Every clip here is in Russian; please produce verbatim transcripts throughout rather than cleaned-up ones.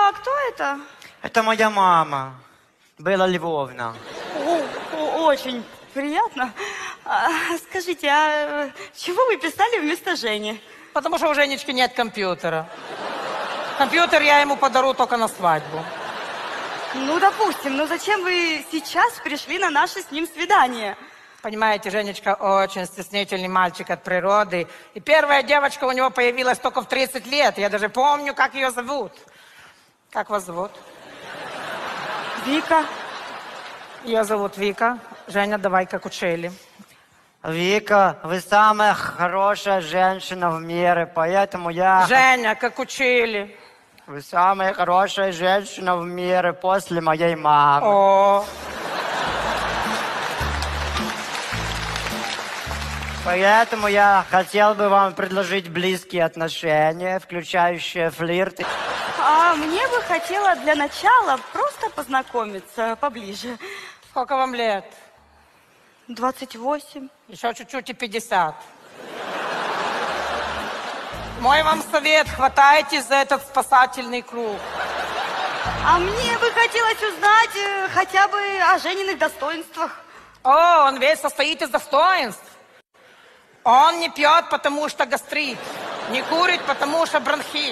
а кто это? Это моя мама, Белла Львовна. О, о, очень приятно. А, скажите, а чего вы писали вместо Жени? Потому что у Женечки нет компьютера. Компьютер я ему подарю только на свадьбу. Ну, допустим, но зачем вы сейчас пришли на наше с ним свидание? Понимаете, Женечка очень стеснительный мальчик от природы. И первая девочка у него появилась только в тридцать лет. Я даже помню, как ее зовут. Как вас зовут? Вика. Ее зовут Вика. Женя, давай как учили. Вика, вы самая хорошая женщина в мире, поэтому я... Женя, как учили. Вы самая хорошая женщина в мире после моей мамы. О. Поэтому я хотел бы вам предложить близкие отношения, включающие флирт. А мне бы хотела для начала просто познакомиться поближе. Сколько вам лет? двадцать восемь. Еще чуть-чуть и пятьдесят. Мой вам совет, хватайтесь за этот спасательный круг. А мне бы хотелось узнать э, хотя бы о Жениных достоинствах. О, он весь состоит из достоинств. Он не пьет, потому что гастрит. Не курит, потому что бронхит.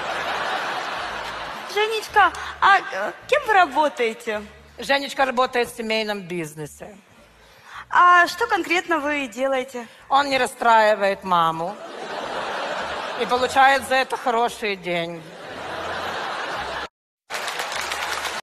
Женечка, а э, кем вы работаете? Женечка работает в семейном бизнесе. А что конкретно вы делаете? Он не расстраивает маму. И получает за это хорошие деньги.